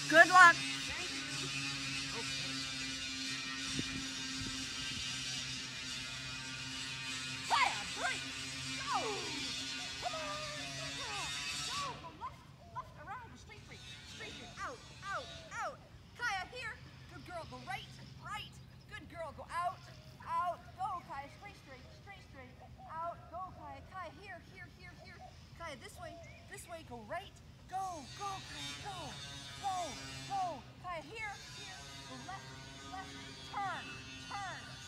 Good luck. Thank you. Okay. Kaya, break. Go. Come on. Go. Go left, left, around the street free. Street free. Out, out, out. Kaya, here. Good girl. Go right, right. Good girl. Go out, out. Go, Kaya. Straight, straight, straight, straight. Out. Go, Kaya. Kaya, here, here, here, here. Kaya, this way, this way. Go right. Go, go, Kaya. Go, go, go. Kaya, here, here. Go left, left. Turn, turn.